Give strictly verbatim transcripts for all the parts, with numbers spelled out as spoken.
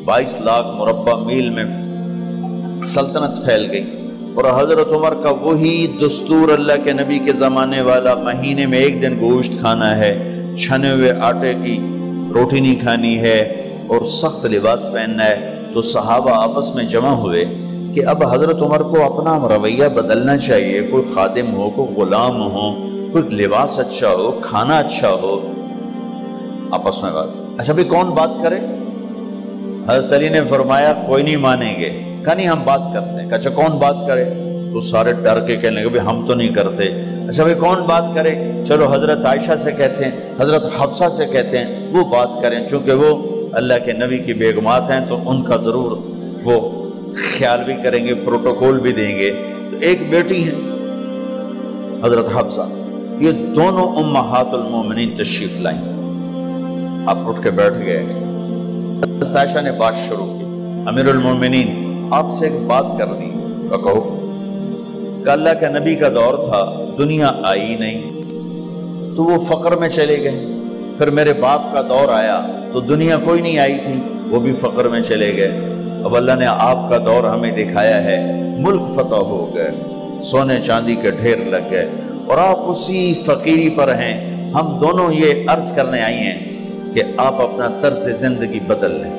बाईस लाख मुरब्बा मील में सल्तनत फैल गई। और हजरत उमर का वही दस्तूर अल्लाह के नबी के ज़माने वाला, महीने में एक दिन गोश्त खाना है, छने हुए आटे की रोटी नहीं खानी है और सख्त लिबास पहनना है। तो सहाबा आपस में जमा हुए कि अब हजरत उमर को अपना रवैया बदलना चाहिए, कोई खादिम हो, कोई गुलाम हो, कोई लिबास अच्छा हो, खाना अच्छा हो। आपस में बात, अच्छा भाई कौन बात करे? हज़रत अली ने फरमाया कोई नहीं मानेंगे। कहा नहीं हम बात करते हैं। अच्छा कौन बात करे? तो सारे डर के कहने लगे भाई हम तो नहीं करते। अच्छा भाई कौन बात करे? चलो हजरत आयशा से कहते हैं, हजरत हफ्सा से कहते हैं, वो बात करें, चूंकि वो अल्लाह के नबी की बेगमात हैं तो उनका ज़रूर वो ख्याल भी करेंगे, प्रोटोकॉल भी देंगे। तो एक बेटी है हजरत हफ्सा, ये दोनों उम्महातुल मोमिनीन तशरीफ लाईं। आप उठ के बैठ गए। हजरत आयशा ने बात शुरू की, अमीरुल मोमिनीन आपसे एक बात करनी है। कहो। अल्लाह के नबी का दौर था, दुनिया आई नहीं तो वो फक्र में चले गए। फिर मेरे बाप का दौर आया तो दुनिया कोई नहीं आई थी, वो भी फक्र में चले गए। अब अल्लाह ने आपका दौर हमें दिखाया है, मुल्क फतह हो गए, सोने चांदी के ढेर लग गए और आप उसी फकीरी पर हैं। हम दोनों ये अर्ज करने आई हैं कि आप अपना तर्ज जिंदगी बदल लें।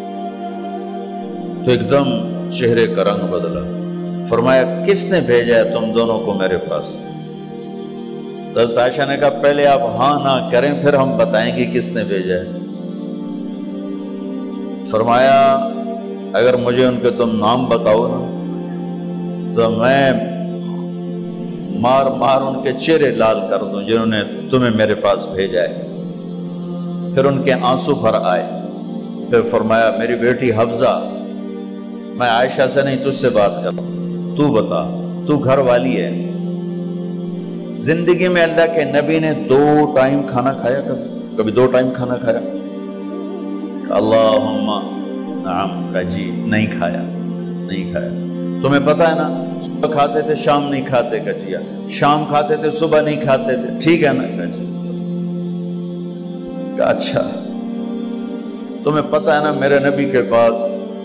तो एकदम चेहरे का रंग बदला। फरमाया किसने भेजा है तुम दोनों को मेरे पास? तो हज़रत आयशा ने कहा पहले आप हाँ ना करें फिर हम बताएंगे किसने भेजा है। फरमाया अगर मुझे उनके तुम नाम बताओ ना तो मैं मार मार उनके चेहरे लाल कर दूं जिन्होंने तुम्हें मेरे पास भेजा है। फिर उनके आंसू भर आए। फिर फरमाया मेरी बेटी हफ्जा, मैं आयशा से नहीं तुझसे बात कर, तू बता, तू घर वाली है। जिंदगी में अल्लाह के नबी ने दो टाइम खाना खाया? कभी कभी दो टाइम खाना खाया? अल्लाहुम्मा नाम का जी, नहीं खाया, नहीं खाया। तुम्हें पता है ना, सुबह खाते थे शाम नहीं खाते कजिया, शाम खाते थे सुबह नहीं खाते थे, ठीक है ना कजी? अच्छा तुम्हें पता है ना मेरे नबी के पास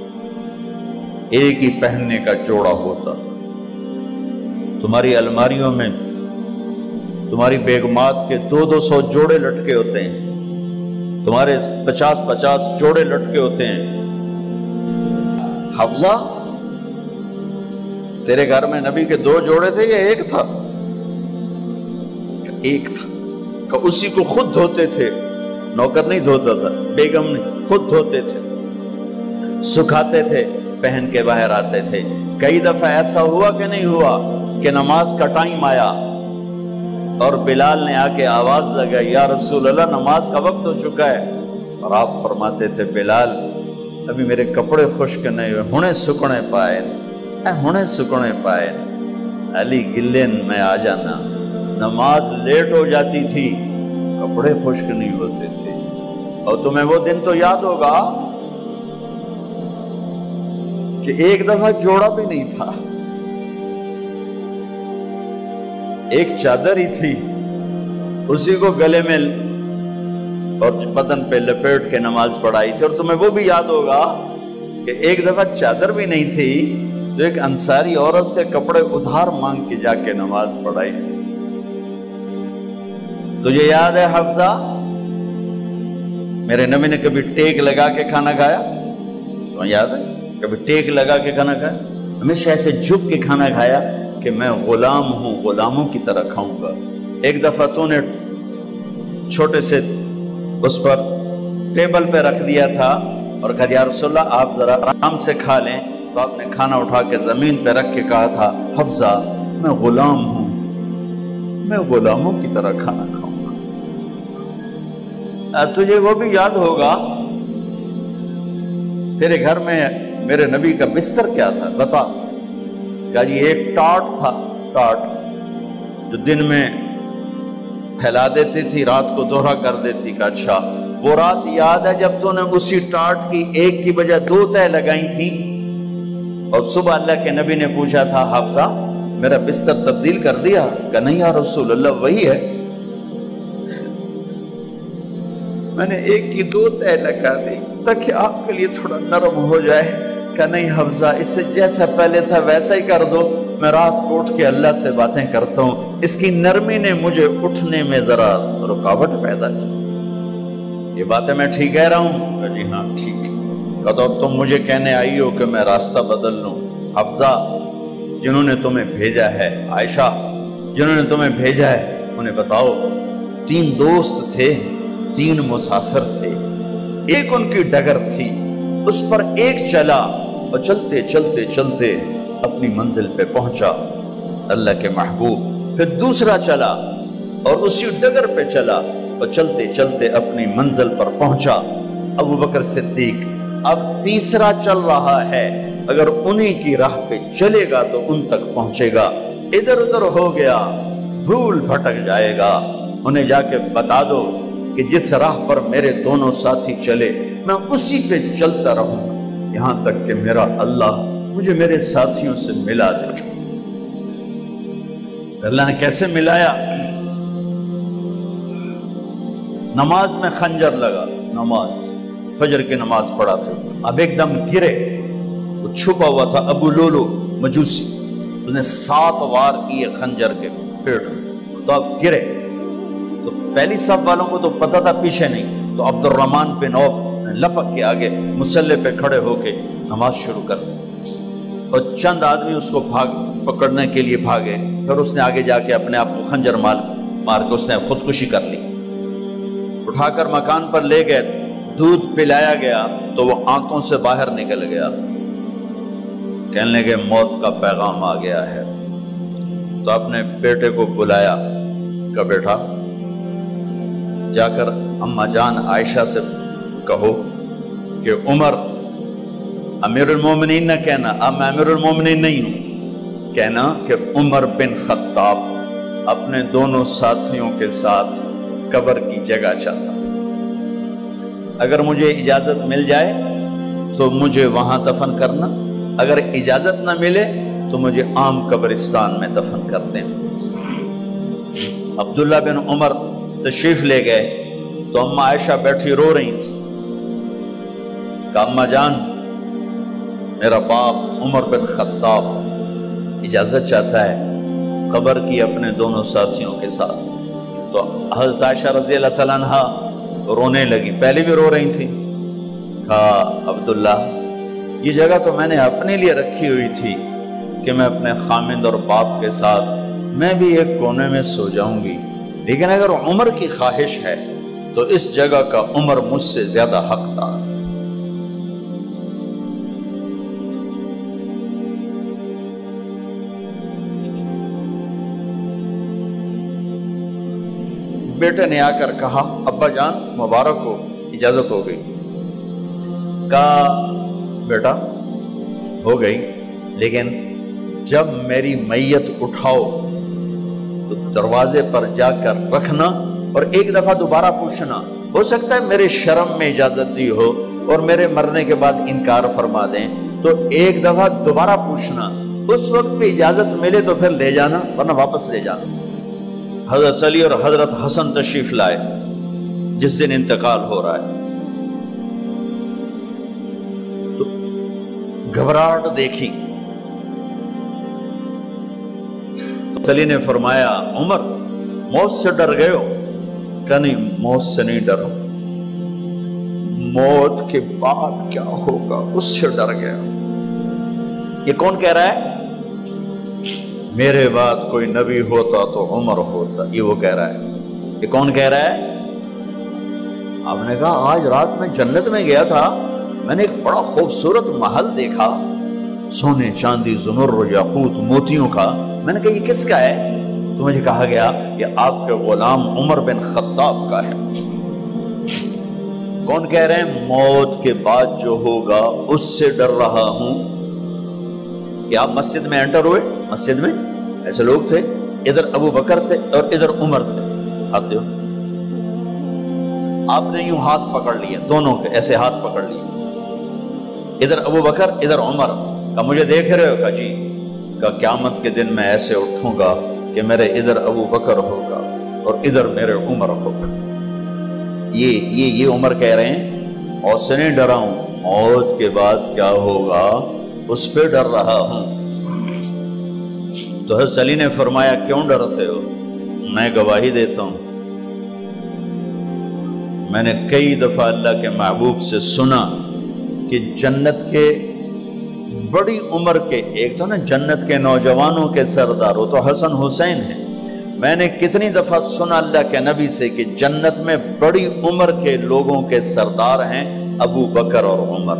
एक ही पहनने का जोड़ा होता था। तुम्हारी अलमारियों में तुम्हारी बेगमात के दो दो सौ जोड़े लटके होते हैं, तुम्हारे पचास पचास जोड़े लटके होते हैं। हफ्जा तेरे घर में नबी के दो जोड़े थे या एक था? एक था। का उसी को खुद धोते थे, नौकर नहीं धोता था, बेगम नहीं, खुद धोते थे, सुखाते थे, पहन के बाहर आते थे। कई दफा ऐसा हुआ कि नहीं हुआ कि नमाज का टाइम आया और बिलाल ने आके आवाज लगाई या रसूल अल्लाह नमाज का वक्त हो चुका है, और आप फरमाते थे बिलाल अभी मेरे कपड़े खुश्क नहीं हुए, हुणे सुकने पाए, हुणे सुकने पाए। अली गिल्लेन में आ जाना, नमाज लेट हो जाती थी, कपड़े खुश्क नहीं होते थे। और तुम्हें वो दिन तो याद होगा कि एक दफा जोड़ा भी नहीं था, एक चादर ही थी, उसी को गले में और बदन पे लपेट के नमाज पढ़ाई थी। और तुम्हें वो भी याद होगा कि एक दफा चादर भी नहीं थी तो एक अंसारी औरत से कपड़े उधार मांग के जाके नमाज पढ़ाई थी। तुझे याद है हफ्जा, मेरे नबी ने कभी टेक लगा के खाना खाया? तो याद है कभी टेक लगा के खाना खाया? हमेशा ऐसे झुक के खाना खाया कि मैं गुलाम हूं, गुलामों की तरह खाऊंगा। एक दफा तूने छोटे से उस पर टेबल पे रख दिया था और कहा या रसूलल्लाह आप जरा आराम से खा लें, तो आपने खाना उठा के जमीन पे रख के कहा था हफ्जा मैं गुलाम हूं, मैं गुलामों की तरह खाना खाऊंगा। तुझे वो भी याद होगा तेरे घर में मेरे नबी का बिस्तर क्या था बता? क्या जी एक टाट था, टाट जो दिन में फैला देती थी, रात को दोहरा कर देती। का अच्छा वो रात याद है जब तूने उसी टाट की एक की बजाय दो तह लगाई थी और सुबह अल्लाह के नबी ने पूछा था हफ्सा मेरा बिस्तर तब्दील कर दिया? का नहीं या रसूल अल्लाह वही है, میں نے ایک کی دو تہ لگا دی تاکہ آپ کے لیے تھوڑا نرم ہو جائے۔ کہ نہیں حفظہ، اس سے جیسا پہلے تھا ویسا ہی کر دو، میں رات کو اٹھ کے اللہ سے باتیں کرتا ہوں، اس کی نرمی نے مجھے اٹھنے میں ذرا رکاوٹ پیدا کی۔ یہ باتیں میں ٹھیک کہہ رہا ہوں؟ کہ جی ہاں ٹھیک۔ کہ تو تم مجھے کہنے آئی ہو کہ میں راستہ بدل لوں؟ حفظہ، جنہوں نے تمہیں بھیجا ہے، عائشہ جنہوں نے تمہیں بھیجا ہے، انہیں بتاؤ۔ تین دوست تھے، تین مسافر تھے، ایک ان کی ڈگر تھی، اس پر ایک چلا اور چلتے چلتے چلتے اپنی منزل پہ پہنچا، اللہ کے محبوب۔ پھر دوسرا چلا اور اسی ڈگر پہ چلا اور چلتے چلتے اپنی منزل پر پہنچا، ابو بکر صدیق۔ اب تیسرا چل رہا ہے، اگر انہی کی راہ پہ چلے گا تو ان تک پہنچے گا، ادھر ادھر ہو گیا بھول بھٹک جائے گا۔ انہیں جا کے بتا دو کہ جس راہ پر میرے دونوں ساتھی چلے میں اسی پہ چلتا رہوں گا یہاں تک کہ میرا اللہ مجھے میرے ساتھیوں سے ملا دے۔ اللہ نے کیسے ملایا؟ نماز میں خنجر لگا، نماز فجر کی نماز پڑھا تھا، اب ایک دم گرے، وہ چھپا ہوا تھا ابو لولو مجوسی، اس نے سات وار کیے خنجر کے پیٹ میں، تو اب گرے تو پہلی صف والوں کو تو پتہ تھا، پیچھے نہیں، تو عبد الرحمن بن عوف لپک کے آگے مصلی پہ کھڑے ہو کے نماز شروع کر دی، اور چند آدمی اس کو بھاگ پکڑنے کے لیے بھاگے، پھر اس نے آگے جا کے اپنے آپ کو خنجر مار مار کے اس نے خودکشی کر لی۔ اٹھا کر مکان پر لے گئے، دودھ پلایا گیا تو وہ آنتوں سے باہر نکل گیا، کہنے لگے موت کا پیغام آ گیا ہے۔ تو اپنے بیٹے کو بلایا کہ بیٹا جا کر اماں جان عائشہ سے کہو کہ عمر، امیر المومنین نہ کہنا، اب میں امیر المومنین نہیں ہوں، کہنا کہ عمر بن خطاب اپنے دونوں ساتھیوں کے ساتھ قبر کی جگہ چاہتا، اگر مجھے اجازت مل جائے تو مجھے وہاں دفن کرنا، اگر اجازت نہ ملے تو مجھے عام قبرستان میں دفن کر دیں۔ عبداللہ بن عمر تشریف لے گئے تو اماں عائشہ بیٹھی رو رہی تھی کہ اماں جان، میرا باپ عمر بن خطاب اجازت چاہتا ہے قبر کی اپنے دونوں ساتھیوں کے ساتھ۔ تو حضرت عائشہ رضی اللہ تعالیٰ عنہ رونے لگی، پہلے بھی رو رہی تھی، کہا عبداللہ یہ جگہ تو میں نے اپنے لیے رکھی ہوئی تھی کہ میں اپنے خامند اور باپ کے ساتھ میں بھی ایک کونے میں سو جاؤں گی، لیکن اگر عمر کی خواہش ہے تو اس جگہ کا عمر مجھ سے زیادہ حقدار۔ بیٹے نے آ کر کہا ابا جان مبارک ہو، اجازت ہو گئی۔ کہا بیٹا ہو گئی، لیکن جب میری میت اٹھاؤ تو دروازے پر جا کر رکھنا اور ایک دفعہ دوبارہ پوچھنا، ہو سکتا ہے میرے شرم میں اجازت دی ہو اور میرے مرنے کے بعد انکار فرما دیں، تو ایک دفعہ دوبارہ پوچھنا، اس وقت بھی اجازت ملے تو پھر لے جانا ورنہ واپس لے جانا۔ حضرت علی اور حضرت حسن تشریف لائے جس دن انتقال ہو رہا ہے، تو گھبراہٹ دیکھی، علی نے فرمایا عمر موت سے ڈر گئے ہو؟ کہ نہیں موت سے نہیں ڈرا، موت کے بعد کیا ہوگا اس سے ڈر گیا۔ یہ کون کہہ رہا ہے؟ میرے بعد کوئی نبی ہوتا تو عمر ہوتا، یہ وہ کہہ رہا ہے۔ یہ کون کہہ رہا ہے؟ آپ نے کہا آج رات میں جنت میں گیا تھا، میں نے ایک بڑا خوبصورت محل دیکھا، سونے چاندی زمرد یاقوت موتیوں کا، میں نے کہا یہ کس کا ہے؟ تو مجھے کہا گیا یہ آپ کے غلام عمر بن خطاب کا ہے۔ کون کہہ رہے ہیں موت کے بعد جو ہوگا اس سے ڈر رہا ہوں؟ کہ آپ مسجد میں انٹر ہوئے، مسجد میں ایسے لوگ تھے، ادھر ابو بکر تھے اور ادھر عمر تھے، ہاتھ دیو، آپ نے یوں ہاتھ پکڑ لیے، دونوں کے ایسے ہاتھ پکڑ لیے، ادھر ابو بکر ادھر عمر، کہ مجھے دیکھ رہے ہو؟ کہ جی۔ کہ قیامت کے دن میں ایسے اٹھوں گا کہ میرے ادھر ابو بکر ہوگا اور ادھر میرے عمر ہوگا۔ یہ یہ یہ عمر کہہ رہے ہیں اور سے نہیں ڈرا ہوں، موت کے بعد کیا ہوگا اس پہ ڈر رہا ہوں۔ تو حضرت علی نے فرمایا کیوں ڈرتے ہو؟ میں گواہی دیتا ہوں، میں نے کئی دفعہ اللہ کے محبوب سے سنا کہ جنت کے بڑی عمر کے، ایک تو نا جنت کے نوجوانوں کے سردار، وہ تو حسن حسین ہیں، میں نے کتنی دفعہ سنا اللہ کے نبی سے کہ جنت میں بڑی عمر کے لوگوں کے سردار ہیں ابو بکر اور عمر۔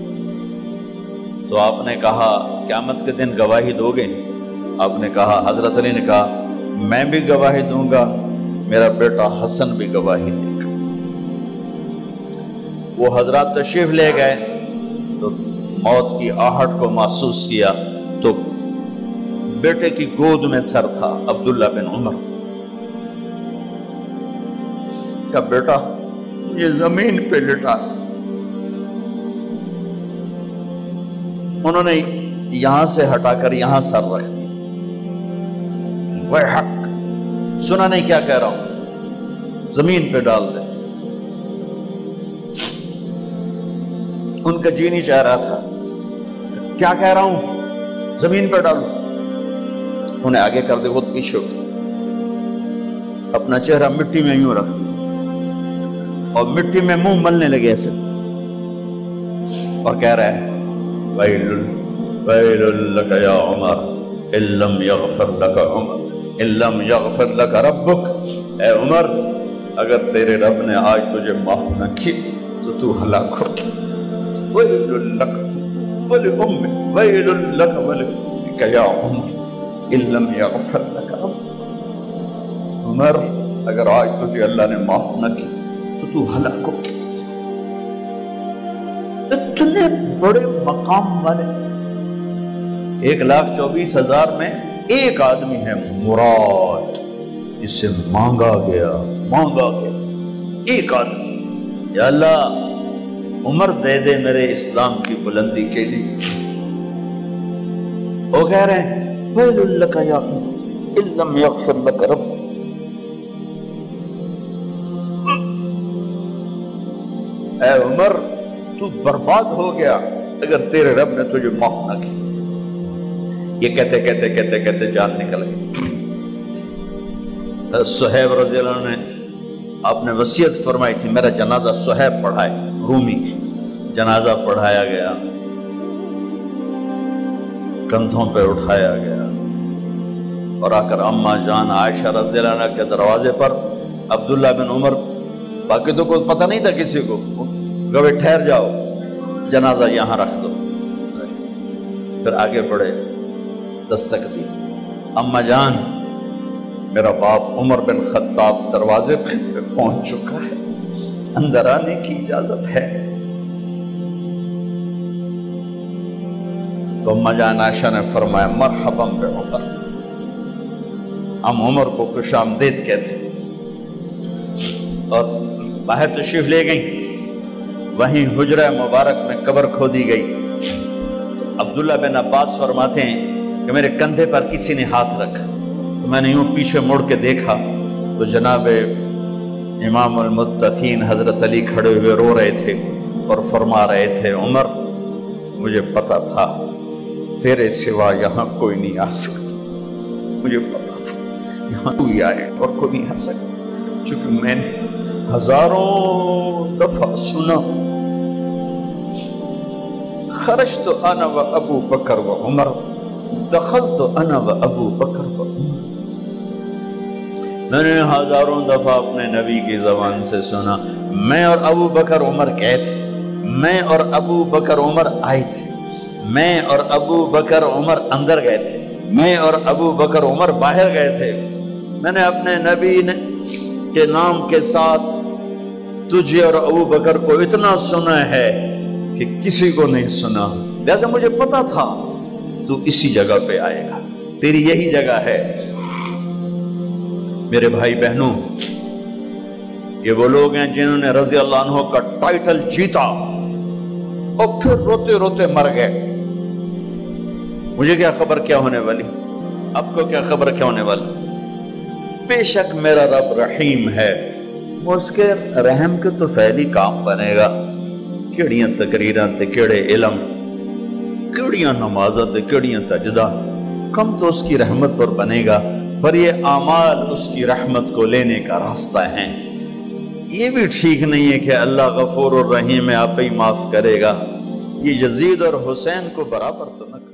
تو آپ نے کہا قیامت کے دن گواہی دو گے؟ آپ نے کہا، حضرت علی نے کہا میں بھی گواہی دوں گا، میرا بیٹا حسن بھی گواہی دے گا۔ وہ حضرات تشریف لے گئے تو موت کی آہٹ کو محسوس کیا تو بیٹے کی گود میں سر تھا عبداللہ بن عمر کا، بیٹا یہ زمین پہ لٹا۔ انہوں نے یہاں سے ہٹا کر یہاں سر رکھ دیا۔ وَيْحَكَ، سنا نہیں کیا کہہ رہا ہوں، زمین پہ ڈال دے۔ ان کا جی نہیں چاہ رہا تھا، کیا کہہ رہا ہوں، زمین پہ ڈالو۔ انہیں آگے کر دے، خود پیچھے اٹھ، اپنا چہرہ مٹی میں یوں رکھ اور مٹی میں منہ ملنے لگے ایسے، اور کہہ رہا ہے وَيْلٌ وَيْلٌ لَكَ يَا عُمَرْ إِن لَّمْ يَغْفِرْ لَكَ عُمَرْ إِن لَّمْ يَغْفِرْ لَكَ رَبُّكَ، اے عمر اگر تیرے رب نے آج تجھے معاف نہ کی تو تو ہلاک ہو۔ وَيْلٌ لَكَ وَلِأُمِّكَ وَيْلٌ لَكَ وَلِأُمِّكَ يَا عُمَرْ إِن لَّمْ يَغْفِرْ لَكَ رَبُّكَ، عمر اگر آج تجھے اللہ نے معاف نہ کی تو تو ہلاک ہو۔ اتنے بڑے مقام والے، ایک لاکھ چوبیس ہزار میں ایک آدمی ہے مراد، جسے مانگا گیا مانگا گیا ایک آدمی، یا اللہ عمر دے دے میرے اسلام کی بلندی کے لیے۔ وہ کہہ رہے ہیں وَيْلٌ لَكَ يَا عُمَرْ إِن لَّمْ يَغْفِرْ لَكَ رَبُّكَ، اے عمر تو برباد ہو گیا اگر تیرے رب نے تجھے معاف نہ کی۔ یہ کہتے کہتے کہتے کہتے جان نکل گئی۔ صہیب رضی اللہ عنہ نے آپ نے وصیت فرمائی تھی میرا جنازہ صہیب پڑھائے، رومی جنازہ پڑھایا گیا، کندھوں پہ اٹھایا گیا، اور آ کر اماں جان عائشہ رضی اللہ عنہ کے دروازے پر عبداللہ بن عمر، باقی تو کوئی پتہ نہیں تھا کسی کو، گوے ٹھہر جاؤ جنازہ یہاں رکھ دو۔ پھر آگے بڑھے، دستک دی، اماں جان میرا باپ عمر بن خطاب دروازے پہ پہنچ چکا ہے، اندر آنے کی اجازت ہے۔ تو اماں جان عائشہ نے فرمایا مرحبا بعمر، ہم عمر کو خوش آمدید کہتے، اور باہر تشریف لے گئیں۔ وہیں حجرہ مبارک میں قبر کھودی گئی۔ عبداللہ بن عباس فرماتے ہیں کہ میرے کندھے پر کسی نے ہاتھ رکھا تو میں نے یوں پیچھے مڑ کے دیکھا تو جناب امام المتقین حضرت علی کھڑے ہوئے رو رہے تھے اور فرما رہے تھے عمر مجھے پتا تھا تیرے سوا یہاں کوئی نہیں آ سکتا، مجھے پتا تھا یہاں تو ہی آئے اور کوئی نہیں آ سکتا، چونکہ میں نے ہزاروں دفعہ سنا خرجت انا و ابو بکر و عمر دخلت انا و ابو بکر و عمر، میں نے ہزاروں دفعہ اپنے نبی کی زبان سے سنا میں اور ابو بکر عمر گئے تھے، میں اور ابو بکر عمر آئے تھے، میں اور ابو بکر عمر اندر گئے تھے، میں اور ابو بکر عمر باہر گئے تھے، میں نے اپنے نبی کے نام کے ساتھ تجھے اور ابو بکر کو اتنا سنا ہے کہ کسی کو نہیں سنا، لہذا مجھے پتا تھا تو اسی جگہ پہ آئے گا، تیری یہی جگہ ہے۔ میرے بھائی بہنوں، یہ وہ لوگ ہیں جنہوں نے رضی اللہ عنہ کا ٹائٹل جیتا اور پھر روتے روتے مر گئے۔ مجھے کیا خبر کیا ہونے والی، آپ کو کیا خبر کیا ہونے والی؟ بے شک میرا رب رحیم ہے، وہ اس کے رحم کے تو فعلی کام بنے گا، کیڑیاں تقریراں تے کیڑے علم، کیڑیاں نمازاں تے کیڑیاں سجدہ، کم تو اس کی رحمت پر بنے گا، پر یہ اعمال اس کی رحمت کو لینے کا راستہ ہیں۔ یہ بھی ٹھیک نہیں ہے کہ اللہ غفور الرحیم ہے، آپ ہی معاف کرے گا، یہ یزید اور حسین کو برابر تو نہ